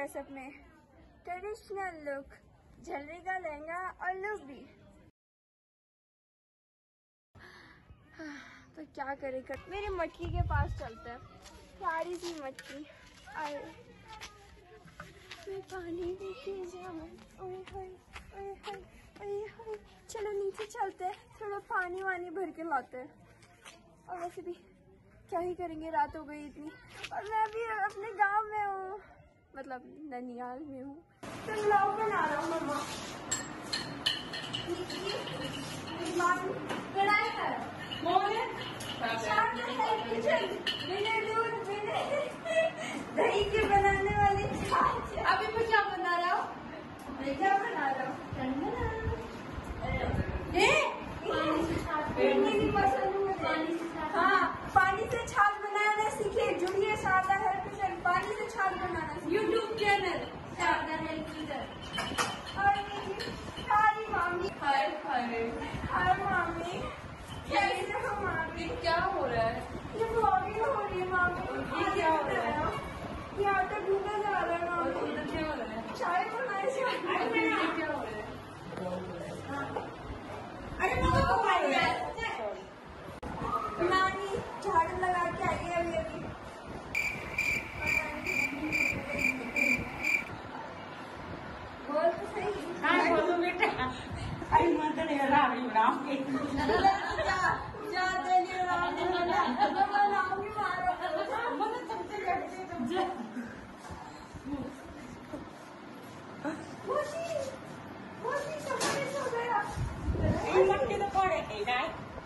Dress up में, traditional look, झलरी का लहंगा और लुक भी। तो क्या करें, मेरी मटकी के पास चलते हैं। प्यारी सी मटकी, आए मैं पानी भी पी जाऊं। ओए हाय ओए हाय ओए हाय। चलो नीचे चलते हैं, थोड़ा पानी वानी भर के लाते हैं। और वैसे भी क्या ही करेंगे, रात हो गई इतनी, और मैं अभी अपने गांव में हूँ, मतलब ननियाल में हूँ। तो व्लॉग बना रहा हूँ मम्मा। कढ़ाई कर दही के बनाने वाली छाछ। अभी मैं क्या बना रहा हूँ, क्या बना रहा हूँ, हाँ पानी से छाछ बनाना सीखे। जुड़िए शारदा हेल्प किचन, पानी से छाछ बनाना YouTube channel Sharda help kitchen. और सारी मामी, हाय हाय हाय मामी, कैसे हो मामी? क्या हो रहा है? ये ब्लॉगिंग हो रही है मामी। ये क्या हो रहा है? ये आटा ढूंढा जा रहा है मामी। क्या हो रहा है? चाय बनाए जा रही है। क्या हो रहा है? अरे नानी झाड़ू लगा के आई है अभी अभी। बोल तो सही। हाँ बोलो बेटा। अरे मत नहीं रावड़ी बनाऊंगी। जा देनी रावड़ी बनाऊंगी मारो। मत सबसे लड़के तुम जा। मोशी सबसे सो गया। ये मटके तो पड़े ही ना।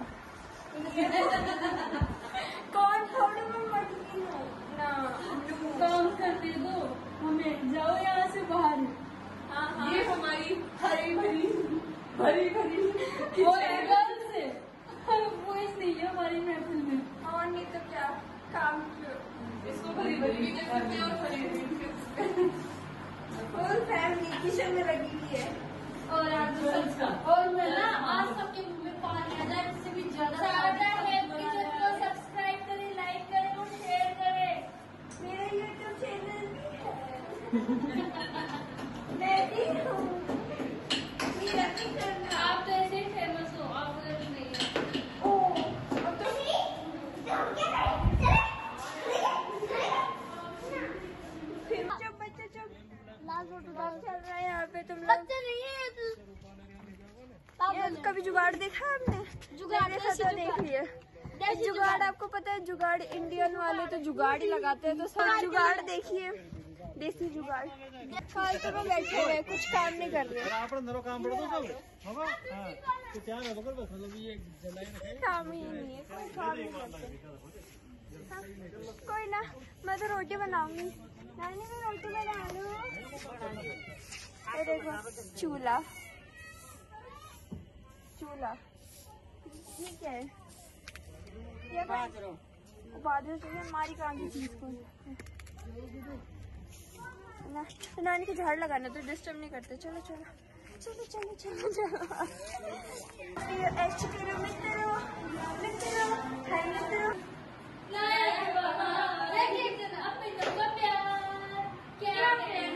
कौन थोड़ी मैं मटकी हूँ ना। काम करने दो हमें, जाओ यहाँ से बाहर। हाँ ये हमारी हरी भरी वो गर्ल्स है, बॉयज नहीं है हमारी महफिल में। और नहीं तो क्या, काम इसको भरी भरी और फुल फैमिली किचन में लगी हुई है। और आज और मैं ना आज सबके मुंह में पानी आ जाए, इससे भी ज्यादा शारदा हेल्प किचन को सब्सक्राइब करें, लाइक करें और शेयर करें। मेरा यूट्यूब चैनल भी है। मैं भी हूँ। आप तो ऐसे ही फेमस हो, आप उधर भी नहीं है। ओह अब तो फिर चुप बच्चे चुप, चल रहा है यहाँ पे। तुम लोग नहीं है कभी जुगाड़ देखा है आपने? जुगाड़ देख लिया। जुगाड़ आपको पता है, जुगाड़ इंडियन वाले तो जुगाड़ ही लगाते हैं। तो सब जुगाड़ देखिए, देसी जुगाड़। फालतू में बैठे हुए, कुछ काम नहीं कर रहे। काम ही नहीं है, कोई काम नहीं करते। हाँ, कोई ना, मैं तो रोटी बनाऊंगी। नानी मैं रोटी बना लूँ। ये देखो चूल्हा, चूल्हा ये क्या है? ये बाजू से हमारी काम की चीज को ना, तो नानी को झाड़ लगाना तो डिस्टर्ब नहीं करते। चलो चलो चलो चलो चलो चलो। ऐसे करो मित्रो, मित्रो हाय मित्रो। क्या